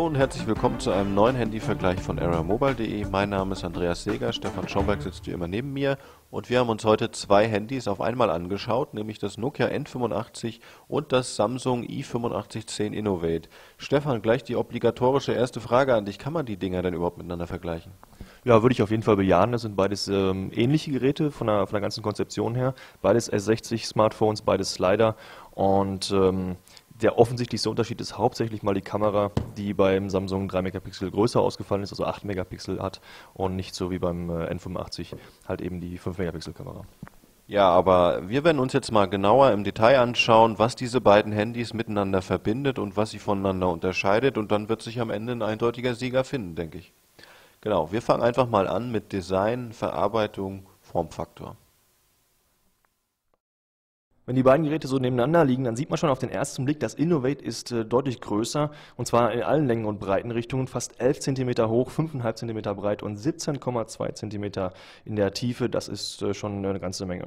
Hallo und herzlich willkommen zu einem neuen Handyvergleich von eramobile.de. Mein Name ist Andreas Seeger, Stefan Schomberg sitzt wie immer neben mir und wir haben uns heute zwei Handys auf einmal angeschaut, nämlich das Nokia N85 und das Samsung i8510 Innovate. Stefan, gleich die obligatorische erste Frage an dich. Kann man die Dinger denn überhaupt miteinander vergleichen? Ja, würde ich auf jeden Fall bejahen. Das sind beides ähnliche Geräte von der ganzen Konzeption her. Beides S60-Smartphones, beides Slider. Und der offensichtlichste Unterschied ist hauptsächlich mal die Kamera, die beim Samsung 3 Megapixel größer ausgefallen ist, also 8 Megapixel hat und nicht so wie beim N85 halt eben die 5 Megapixel Kamera. Ja, aber wir werden uns jetzt mal genauer im Detail anschauen, was diese beiden Handys miteinander verbindet und was sie voneinander unterscheidet und dann wird sich am Ende ein eindeutiger Sieger finden, denke ich. Genau, wir fangen einfach mal an mit Design, Verarbeitung, Formfaktor. Wenn die beiden Geräte so nebeneinander liegen, dann sieht man schon auf den ersten Blick, das Innovate ist deutlich größer und zwar in allen Längen- und Breitenrichtungen, fast 11 cm hoch, 5,5 cm breit und 17,2 cm in der Tiefe. Das ist schon eine ganze Menge.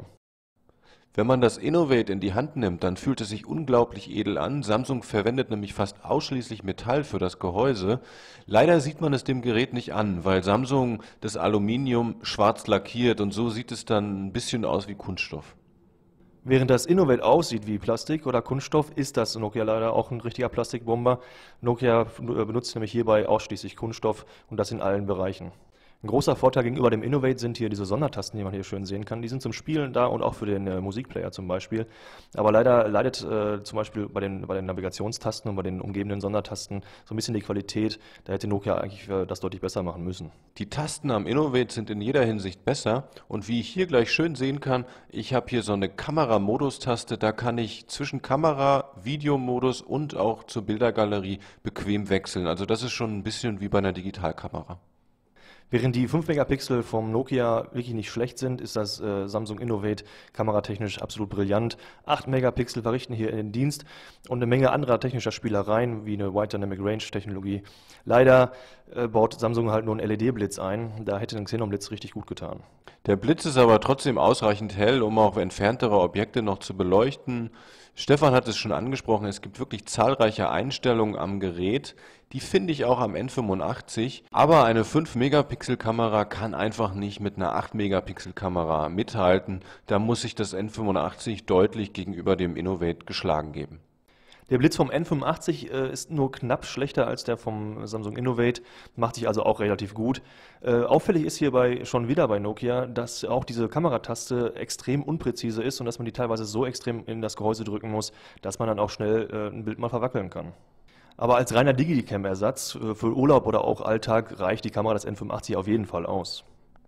Wenn man das Innovate in die Hand nimmt, dann fühlt es sich unglaublich edel an. Samsung verwendet nämlich fast ausschließlich Metall für das Gehäuse. Leider sieht man es dem Gerät nicht an, weil Samsung das Aluminium schwarz lackiert und so sieht es dann ein bisschen aus wie Kunststoff. Während das Innovate aussieht wie Plastik oder Kunststoff, ist das Nokia leider auch ein richtiger Plastikbomber. Nokia benutzt nämlich hierbei ausschließlich Kunststoff und das in allen Bereichen. Ein großer Vorteil gegenüber dem Innovate sind hier diese Sondertasten, die man hier schön sehen kann. Die sind zum Spielen da und auch für den Musikplayer zum Beispiel. Aber leider leidet zum Beispiel bei den Navigationstasten und bei den umgebenden Sondertasten so ein bisschen die Qualität. Da hätte Nokia eigentlich das deutlich besser machen müssen. Die Tasten am Innovate sind in jeder Hinsicht besser und wie ich hier gleich schön sehen kann, ich habe hier so eine Kamera-Modus-Taste, da kann ich zwischen Kamera, Videomodus und auch zur Bildergalerie bequem wechseln. Also das ist schon ein bisschen wie bei einer Digitalkamera. Während die 5 Megapixel vom Nokia wirklich nicht schlecht sind, ist das Samsung Innovate kameratechnisch absolut brillant. 8 Megapixel verrichten hier in den Dienst und eine Menge anderer technischer Spielereien, wie eine Wide Dynamic Range Technologie. Leider baut Samsung halt nur einen LED-Blitz ein, da hätte ein Xenon-Blitz richtig gut getan. Der Blitz ist aber trotzdem ausreichend hell, um auch entferntere Objekte noch zu beleuchten. Stefan hat es schon angesprochen, es gibt wirklich zahlreiche Einstellungen am Gerät. Die finde ich auch am N85, aber eine 5-Megapixel-Kamera kann einfach nicht mit einer 8-Megapixel-Kamera mithalten. Da muss sich das N85 deutlich gegenüber dem Innovate geschlagen geben. Der Blitz vom N85 ist nur knapp schlechter als der vom Samsung Innovate, macht sich also auch relativ gut. Auffällig ist hierbei schon wieder bei Nokia, dass auch diese Kamerataste extrem unpräzise ist und dass man die teilweise so extrem in das Gehäuse drücken muss, dass man dann auch schnell ein Bild mal verwackeln kann. Aber als reiner Digicam-Ersatz für Urlaub oder auch Alltag reicht die Kamera des N85 auf jeden Fall aus.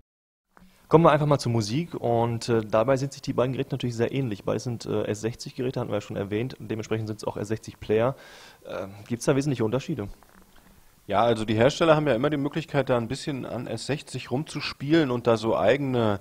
Kommen wir einfach mal zur Musik und dabei sind sich die beiden Geräte natürlich sehr ähnlich. Beide sind S60-Geräte, hatten wir ja schon erwähnt, dementsprechend sind es auch S60-Player. Gibt es da wesentliche Unterschiede? Ja, also die Hersteller haben ja immer die Möglichkeit, da ein bisschen an S60 rumzuspielen und da so eigene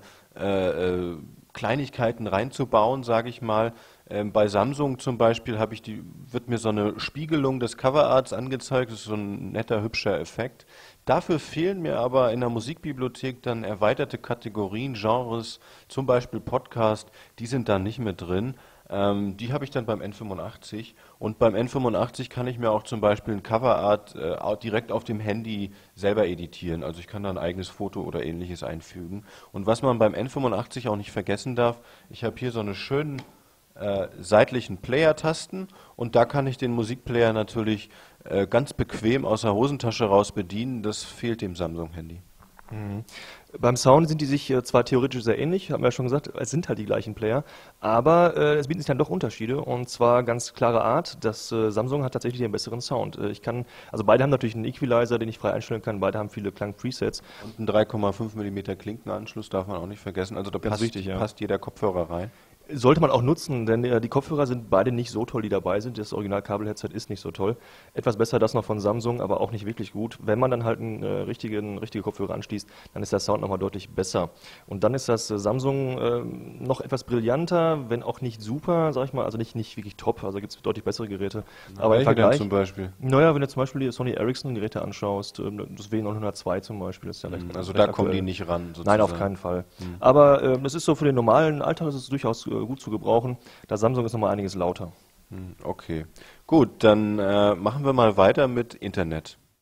Kleinigkeiten reinzubauen, sage ich mal. Bei Samsung zum Beispiel wird mir so eine Spiegelung des Coverarts angezeigt, das ist so ein netter, hübscher Effekt. Dafür fehlen mir aber in der Musikbibliothek dann erweiterte Kategorien, Genres, zum Beispiel Podcast, die sind da nicht mit drin. Die habe ich dann beim N85 und beim N85 kann ich mir auch zum Beispiel ein Coverart direkt auf dem Handy selber editieren. Also ich kann da ein eigenes Foto oder ähnliches einfügen. Und was man beim N85 auch nicht vergessen darf, ich habe hier so eine schönen seitlichen Player-Tasten und da kann ich den Musikplayer natürlich ganz bequem aus der Hosentasche raus bedienen. Das fehlt dem Samsung-Handy. Mhm. Beim Sound sind die sich zwar theoretisch sehr ähnlich, haben wir ja schon gesagt, es sind halt die gleichen Player, aber es bieten sich dann doch Unterschiede und zwar ganz klare Art, das Samsung hat tatsächlich den besseren Sound. Also beide haben natürlich einen Equalizer, den ich frei einstellen kann, beide haben viele Klang-Presets. Und einen 3,5 mm Klinkenanschluss darf man auch nicht vergessen, also da passt jeder Kopfhörer rein. Sollte man auch nutzen, denn die Kopfhörer sind beide nicht so toll, die dabei sind. Das Original-Kabel-Headset ist nicht so toll. Etwas besser das noch von Samsung, aber auch nicht wirklich gut. Wenn man dann halt einen richtige Kopfhörer anschließt, dann ist der Sound nochmal deutlich besser. Und dann ist das Samsung noch etwas brillanter, wenn auch nicht super, sag ich mal, also nicht wirklich top. Also gibt es deutlich bessere Geräte. Aber im Vergleich zum Beispiel? Naja, wenn du zum Beispiel die Sony Ericsson-Geräte anschaust, das W902 zum Beispiel, ist ja recht. Also da kommen die nicht ran, sozusagen. Nein, auf keinen Fall. Aber das ist so für den normalen Alltag, das ist durchaus gut zu gebrauchen. Da Samsung ist nochmal einiges lauter. Okay, gut, dann machen wir mal weiter mit Internet.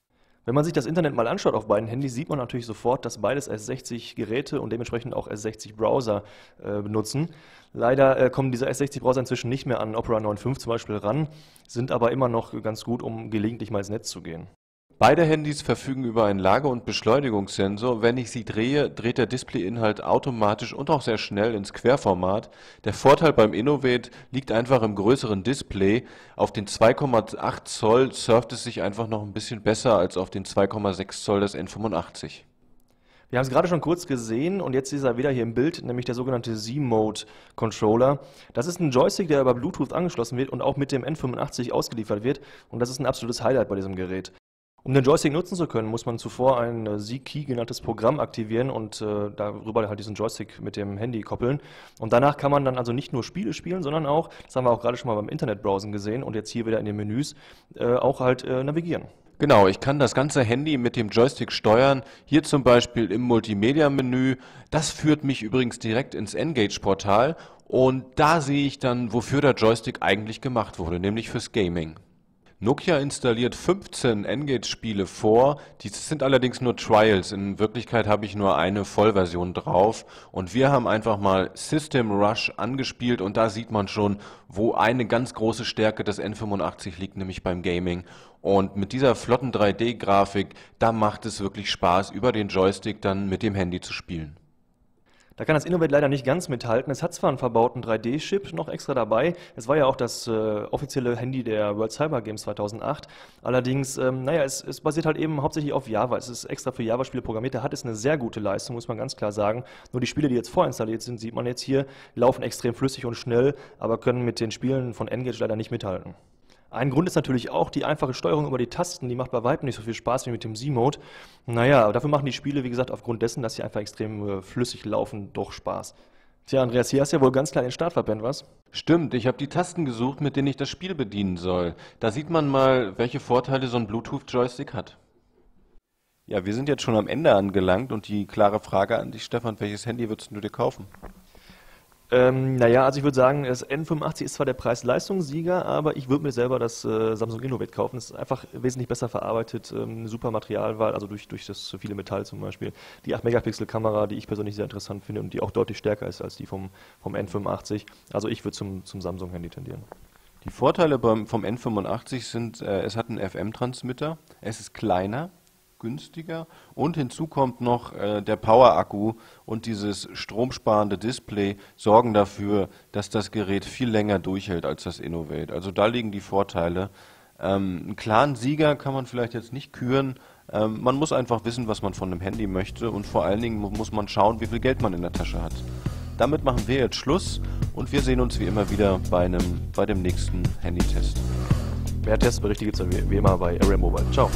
Wenn man sich das Internet mal anschaut auf beiden Handys, sieht man natürlich sofort, dass beides S60-Geräte und dementsprechend auch S60-Browser benutzen. Leider kommen diese S60-Browser inzwischen nicht mehr an Opera 9.5 zum Beispiel ran, sind aber immer noch ganz gut, um gelegentlich mal ins Netz zu gehen. Beide Handys verfügen über einen Lage- und Beschleunigungssensor. Wenn ich sie drehe, dreht der Displayinhalt automatisch und auch sehr schnell ins Querformat. Der Vorteil beim Innovate liegt einfach im größeren Display. Auf den 2,8 Zoll surft es sich einfach noch ein bisschen besser als auf den 2,6 Zoll des N85. Wir haben es gerade schon kurz gesehen und jetzt ist er wieder hier im Bild, nämlich der sogenannte Z-Mode-Controller. Das ist ein Joystick, der über Bluetooth angeschlossen wird und auch mit dem N85 ausgeliefert wird und das ist ein absolutes Highlight bei diesem Gerät. Um den Joystick nutzen zu können, muss man zuvor ein Z-Key genanntes Programm aktivieren und darüber halt diesen Joystick mit dem Handy koppeln. Und danach kann man dann also nicht nur Spiele spielen, sondern auch, das haben wir auch gerade schon mal beim Internetbrowsen gesehen und jetzt hier wieder in den Menüs, auch halt navigieren. Genau, ich kann das ganze Handy mit dem Joystick steuern. Hier zum Beispiel im Multimedia-Menü. Das führt mich übrigens direkt ins N-Gage-Portal und da sehe ich dann, wofür der Joystick eigentlich gemacht wurde, nämlich fürs Gaming. Nokia installiert 15 N-Gage-Spiele vor, die sind allerdings nur Trials, in Wirklichkeit habe ich nur eine Vollversion drauf und wir haben einfach mal System Rush angespielt und da sieht man schon, wo eine ganz große Stärke des N85 liegt, nämlich beim Gaming. Und mit dieser flotten 3D-Grafik, da macht es wirklich Spaß, über den Joystick dann mit dem Handy zu spielen. Da kann das Innovate leider nicht ganz mithalten. Es hat zwar einen verbauten 3D-Chip noch extra dabei. Es war ja auch das offizielle Handy der World Cyber Games 2008. Allerdings, es basiert halt eben hauptsächlich auf Java. Es ist extra für Java-Spiele programmiert. Da hat es eine sehr gute Leistung, muss man ganz klar sagen. Nur die Spiele, die jetzt vorinstalliert sind, sieht man jetzt hier, laufen extrem flüssig und schnell, aber können mit den Spielen von N-Gage leider nicht mithalten. Ein Grund ist natürlich auch die einfache Steuerung über die Tasten, die macht bei weitem nicht so viel Spaß wie mit dem Z-Mode. Naja, aber dafür machen die Spiele, wie gesagt, aufgrund dessen, dass sie einfach extrem flüssig laufen, doch Spaß. Tja, Andreas, hier hast du ja wohl ganz klar den Start verpennt, was? Stimmt, ich habe die Tasten gesucht, mit denen ich das Spiel bedienen soll. Da sieht man mal, welche Vorteile so ein Bluetooth-Joystick hat. Ja, wir sind jetzt schon am Ende angelangt und die klare Frage an dich, Stefan, welches Handy würdest du dir kaufen? Also ich würde sagen, das N85 ist zwar der Preis-Leistungssieger, aber ich würde mir selber das Samsung Innovate kaufen. Es ist einfach wesentlich besser verarbeitet, eine super Materialwahl, also durch das viele Metall zum Beispiel. Die 8-Megapixel-Kamera, die ich persönlich sehr interessant finde und die auch deutlich stärker ist als die vom N85. Also ich würde zum Samsung-Handy tendieren. Die Vorteile vom N85 sind, es hat einen FM-Transmitter, es ist kleiner, günstiger und hinzu kommt noch der Power-Akku und dieses stromsparende Display sorgen dafür, dass das Gerät viel länger durchhält als das Innovate. Also da liegen die Vorteile. Einen klaren Sieger kann man vielleicht jetzt nicht küren. Man muss einfach wissen, was man von einem Handy möchte und vor allen Dingen muss man schauen, wie viel Geld man in der Tasche hat. Damit machen wir jetzt Schluss und wir sehen uns wie immer wieder bei dem nächsten Handytest. Mehr Testberichte gibt es wie immer bei Area Mobile. Ciao.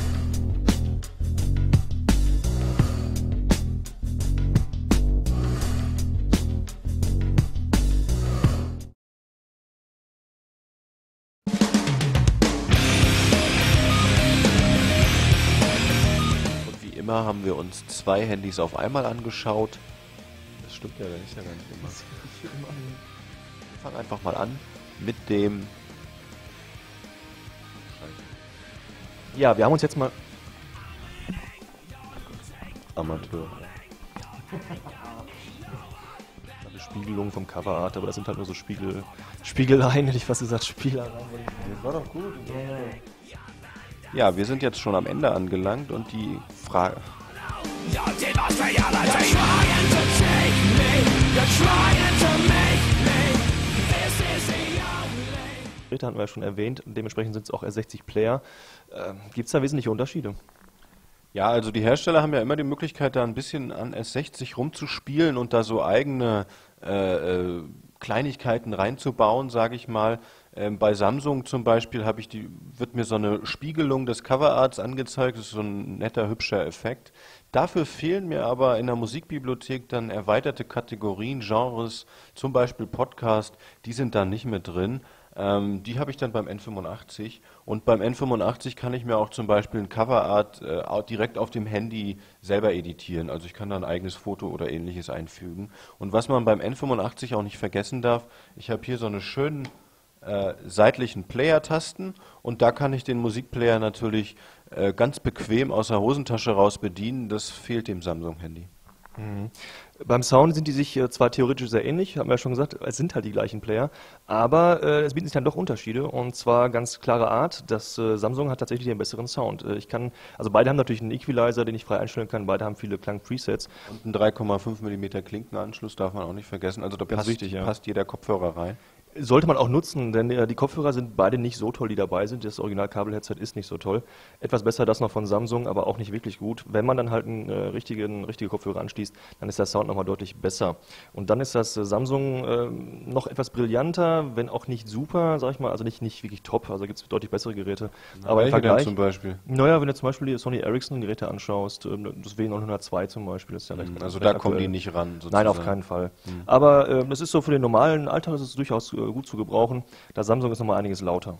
Immer haben wir uns 2 Handys auf einmal angeschaut. Das stimmt ja, das ist ja gar nicht immer. Wir fangen einfach mal an mit dem... Ja, wir haben uns jetzt mal... Amateur. Eine Spiegelung vom Coverart, aber das sind halt nur so Spiegeleien, hätte ich fast gesagt, Spielereien. Das war doch gut. Ja, wir sind jetzt schon am Ende angelangt und die Frage... Hatten wir ja schon erwähnt, und dementsprechend sind es auch R60 Player. Gibt es da wesentliche Unterschiede? Ja, also die Hersteller haben ja immer die Möglichkeit, da ein bisschen an S60 rumzuspielen und da so eigene Kleinigkeiten reinzubauen, sage ich mal. Bei Samsung zum Beispiel wird mir so eine Spiegelung des Coverarts angezeigt, das ist so ein netter, hübscher Effekt. Dafür fehlen mir aber in der Musikbibliothek dann erweiterte Kategorien, Genres, zum Beispiel Podcast, die sind da nicht mehr drin. Die habe ich dann beim N85 und beim N85 kann ich mir auch zum Beispiel ein Coverart direkt auf dem Handy selber editieren. Also ich kann da ein eigenes Foto oder ähnliches einfügen. Und was man beim N85 auch nicht vergessen darf, ich habe hier so eine schönen seitlichen Player-Tasten und da kann ich den Musikplayer natürlich ganz bequem aus der Hosentasche raus bedienen. Das fehlt dem Samsung-Handy. Mhm. Beim Sound sind die sich zwar theoretisch sehr ähnlich, haben wir ja schon gesagt, es sind halt die gleichen Player, aber es bieten sich dann doch Unterschiede und zwar ganz klare Art. Das Samsung hat tatsächlich den besseren Sound. Also beide haben natürlich einen Equalizer, den ich frei einstellen kann, beide haben viele Klang-Presets. Und ein 3,5 mm Klinkenanschluss darf man auch nicht vergessen. Also da Ganz wichtig, ja. passt jeder Kopfhörer rein. Sollte man auch nutzen, denn die Kopfhörer sind beide nicht so toll, die dabei sind. Das Original-Kabel-Headset ist nicht so toll. Etwas besser das noch von Samsung, aber auch nicht wirklich gut. Wenn man dann halt einen richtige Kopfhörer anschließt, dann ist der Sound nochmal deutlich besser. Und dann ist das Samsung noch etwas brillanter, wenn auch nicht super, sag ich mal, also nicht wirklich top. Also gibt es deutlich bessere Geräte. Aber im Welche denn Vergleich, zum Beispiel? naja, wenn du zum Beispiel die Sony Ericsson-Geräte anschaust, das W902 zum Beispiel, das ist ja recht. Also recht da kommen aktuell. die nicht ran, Nein, sozusagen. auf keinen Fall. Aber es ist so für den normalen Alltag ist es durchaus gut zu gebrauchen. Das Samsung ist nochmal einiges lauter.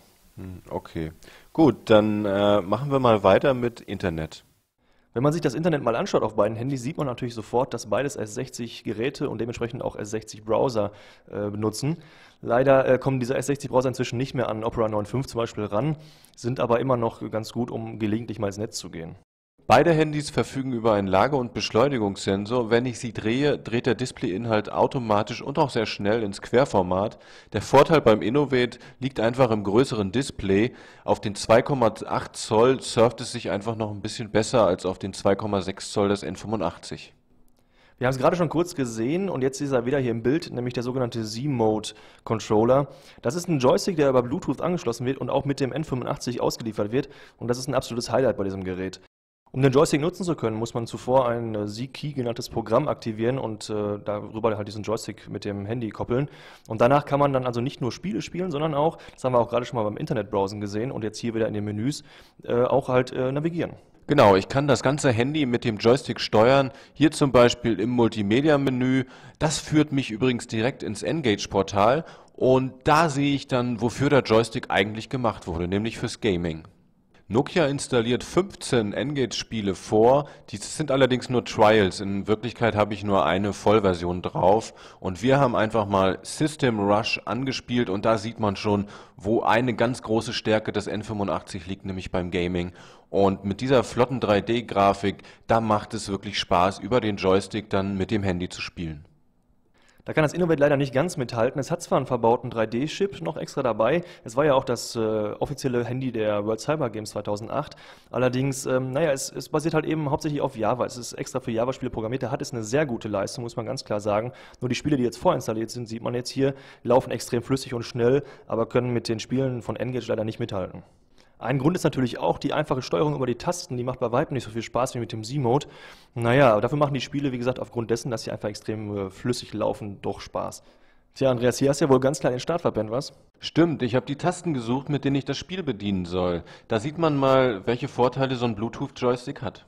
Okay, gut, dann machen wir mal weiter mit Internet. Wenn man sich das Internet mal anschaut auf beiden Handys, sieht man natürlich sofort, dass beides S60-Geräte und dementsprechend auch S60-Browser benutzen. Leider kommen diese S60-Browser inzwischen nicht mehr an Opera 9.5 zum Beispiel ran, sind aber immer noch ganz gut, um gelegentlich mal ins Netz zu gehen. Beide Handys verfügen über einen Lage- und Beschleunigungssensor. Wenn ich sie drehe, dreht der Displayinhalt automatisch und auch sehr schnell ins Querformat. Der Vorteil beim Innovate liegt einfach im größeren Display. Auf den 2,8 Zoll surft es sich einfach noch ein bisschen besser als auf den 2,6 Zoll des N85. Wir haben es gerade schon kurz gesehen und jetzt ist er wieder hier im Bild, nämlich der sogenannte Z-Mode-Controller. Das ist ein Joystick, der über Bluetooth angeschlossen wird und auch mit dem N85 ausgeliefert wird. Und das ist ein absolutes Highlight bei diesem Gerät. Um den Joystick nutzen zu können, muss man zuvor ein Z-Key genanntes Programm aktivieren und darüber halt diesen Joystick mit dem Handy koppeln. Und danach kann man dann also nicht nur Spiele spielen, sondern auch, das haben wir auch gerade schon mal beim Internetbrowsen gesehen und jetzt hier wieder in den Menüs, auch halt navigieren. Genau, ich kann das ganze Handy mit dem Joystick steuern. Hier zum Beispiel im Multimedia-Menü. Das führt mich übrigens direkt ins N-Gage-Portal und da sehe ich dann, wofür der Joystick eigentlich gemacht wurde, nämlich fürs Gaming. Nokia installiert 15 N-Gage-Spiele vor, die sind allerdings nur Trials, in Wirklichkeit habe ich nur eine Vollversion drauf und wir haben einfach mal System Rush angespielt und da sieht man schon, wo eine ganz große Stärke des N85 liegt, nämlich beim Gaming. Und mit dieser flotten 3D-Grafik, da macht es wirklich Spaß, über den Joystick dann mit dem Handy zu spielen. Da kann das Innovate leider nicht ganz mithalten. Es hat zwar einen verbauten 3D-Chip noch extra dabei. Es war ja auch das offizielle Handy der World Cyber Games 2008. Allerdings, es basiert halt eben hauptsächlich auf Java. Es ist extra für Java-Spiele programmiert. Da hat es eine sehr gute Leistung, muss man ganz klar sagen. Nur die Spiele, die jetzt vorinstalliert sind, sieht man jetzt hier, laufen extrem flüssig und schnell, aber können mit den Spielen von N-Gage leider nicht mithalten. Ein Grund ist natürlich auch die einfache Steuerung über die Tasten, die macht bei weitem nicht so viel Spaß wie mit dem Z-Mode. Naja, aber dafür machen die Spiele, wie gesagt, aufgrund dessen, dass sie einfach extrem flüssig laufen, doch Spaß. Tja, Andreas, hier hast du ja wohl ganz klar den Start verpennt, was? Stimmt, ich habe die Tasten gesucht, mit denen ich das Spiel bedienen soll. Da sieht man mal, welche Vorteile so ein Bluetooth-Joystick hat.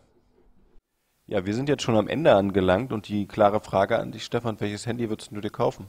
Ja, wir sind jetzt schon am Ende angelangt und die klare Frage an dich, Stefan, welches Handy würdest du dir kaufen?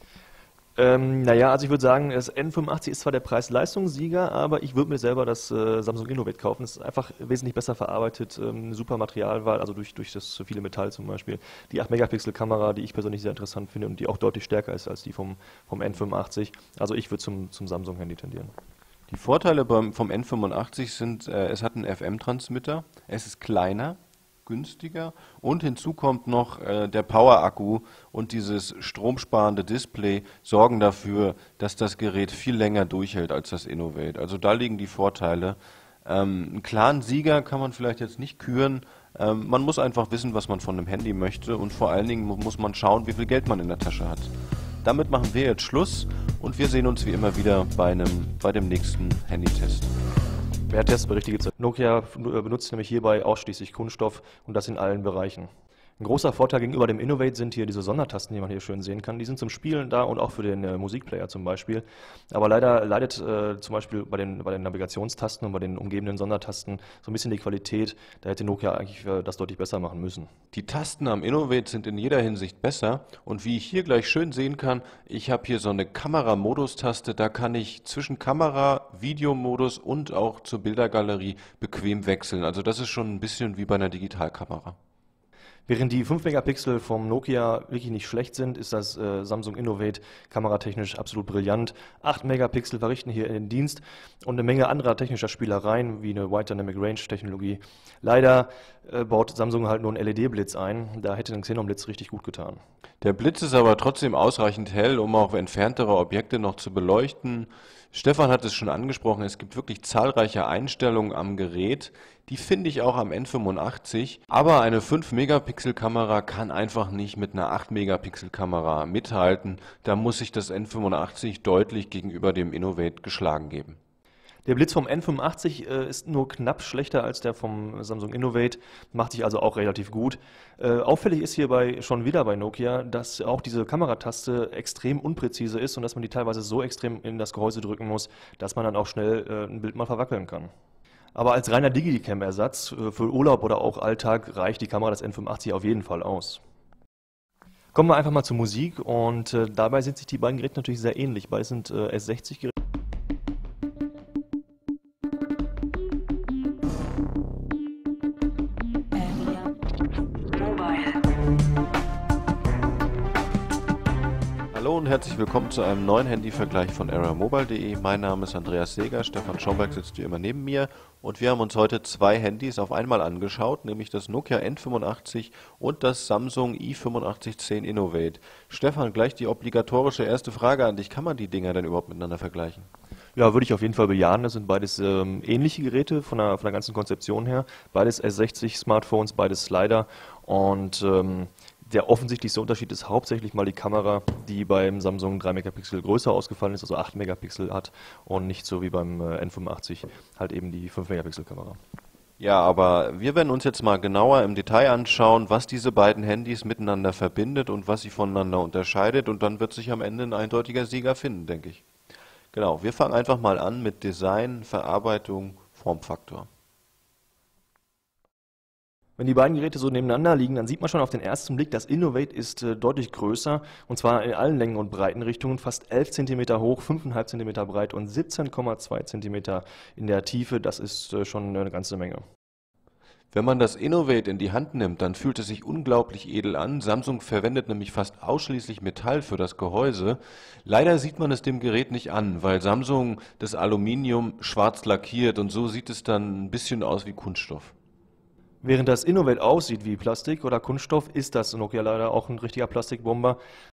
Also ich würde sagen, das N85 ist zwar der Preis-Leistungssieger, aber ich würde mir selber das Samsung Innovate kaufen. Es ist einfach wesentlich besser verarbeitet, super Materialwahl, also durch das viele Metall zum Beispiel. Die 8-Megapixel-Kamera, die ich persönlich sehr interessant finde und die auch deutlich stärker ist als die vom N85. Also ich würde zum Samsung-Handy tendieren. Die Vorteile vom N85 sind, es hat einen FM-Transmitter, es ist kleiner, günstiger und hinzu kommt noch der Power-Akku und dieses stromsparende Display sorgen dafür, dass das Gerät viel länger durchhält als das Innovate. Also da liegen die Vorteile. Einen klaren Sieger kann man vielleicht jetzt nicht küren. Man muss einfach wissen, was man von einem Handy möchte und vor allen Dingen muss man schauen, wie viel Geld man in der Tasche hat. Damit machen wir jetzt Schluss und wir sehen uns wie immer wieder bei dem nächsten Handytest. Wer Tests berichtigt, Nokia benutzt nämlich hierbei ausschließlich Kunststoff und das in allen Bereichen. Ein großer Vorteil gegenüber dem Innovate sind hier diese Sondertasten, die man hier schön sehen kann. Die sind zum Spielen da und auch für den Musikplayer zum Beispiel. Aber leider leidet zum Beispiel bei den Navigationstasten und bei den umgebenden Sondertasten so ein bisschen die Qualität. Da hätte Nokia eigentlich das deutlich besser machen müssen. Die Tasten am Innovate sind in jeder Hinsicht besser und wie ich hier gleich schön sehen kann, ich habe hier so eine Kamera-Modus-Taste, da kann ich zwischen Kamera, Videomodus und auch zur Bildergalerie bequem wechseln. Also das ist schon ein bisschen wie bei einer Digitalkamera. Während die 5 Megapixel vom Nokia wirklich nicht schlecht sind, ist das Samsung Innovate kameratechnisch absolut brillant. 8 Megapixel verrichten hier den Dienst und eine Menge anderer technischer Spielereien, wie eine Wide Dynamic Range Technologie. Leider baut Samsung halt nur einen LED-Blitz ein. Da hätte ein Xenon-Blitz richtig gut getan. Der Blitz ist aber trotzdem ausreichend hell, um auch entferntere Objekte noch zu beleuchten. Stefan hat es schon angesprochen, es gibt wirklich zahlreiche Einstellungen am Gerät. Die finde ich auch am N85, aber eine 5-Megapixel-Kamera kann einfach nicht mit einer 8-Megapixel-Kamera mithalten. Da muss sich das N85 deutlich gegenüber dem Innovate geschlagen geben. Der Blitz vom N85 ist nur knapp schlechter als der vom Samsung Innovate, macht sich also auch relativ gut. Auffällig ist hierbei schon wieder bei Nokia, dass auch diese Kamerataste extrem unpräzise ist und dass man die teilweise so extrem in das Gehäuse drücken muss, dass man dann auch schnell ein Bild mal verwackeln kann. Aber als reiner Digicam-Ersatz für Urlaub oder auch Alltag reicht die Kamera des N85 auf jeden Fall aus. Kommen wir einfach mal zur Musik und dabei sind sich die beiden Geräte natürlich sehr ähnlich. Beide sind S60-Geräte. Hallo und herzlich willkommen zu einem neuen Handyvergleich von airmobile.de. Mein Name ist Andreas Seeger, Stefan Schomberg sitzt wie immer neben mir und wir haben uns heute zwei Handys auf einmal angeschaut, nämlich das Nokia N85 und das Samsung i8510 Innovate. Stefan, gleich die obligatorische erste Frage an dich. Kann man die Dinger denn überhaupt miteinander vergleichen? Ja, würde ich auf jeden Fall bejahen. Das sind beides ähnliche Geräte von der ganzen Konzeption her. Beides S60-Smartphones, beides Slider und der offensichtlichste Unterschied ist hauptsächlich mal die Kamera, die beim Samsung 3 Megapixel größer ausgefallen ist, also 8 Megapixel hat und nicht so wie beim N85 halt eben die 5 Megapixel Kamera. Ja, aber wir werden uns jetzt mal genauer im Detail anschauen, was diese beiden Handys miteinander verbindet und was sie voneinander unterscheidet und dann wird sich am Ende ein eindeutiger Sieger finden, denke ich. Genau, wir fangen einfach mal an mit Design, Verarbeitung, Formfaktor. Wenn die beiden Geräte so nebeneinander liegen, dann sieht man schon auf den ersten Blick, das Innovate ist deutlich größer und zwar in allen Längen- und Breitenrichtungen, fast 11 cm hoch, 5,5 cm breit und 17,2 cm in der Tiefe. Das ist schon eine ganze Menge. Wenn man das Innovate in die Hand nimmt, dann fühlt es sich unglaublich edel an. Samsung verwendet nämlich fast ausschließlich Metall für das Gehäuse. Leider sieht man es dem Gerät nicht an, weil Samsung das Aluminium schwarz lackiert und so sieht es dann ein bisschen aus wie Kunststoff. Während das Innovate aussieht wie Plastik oder Kunststoff, ist das Nokia leider auch ein richtiger Plastikbomber.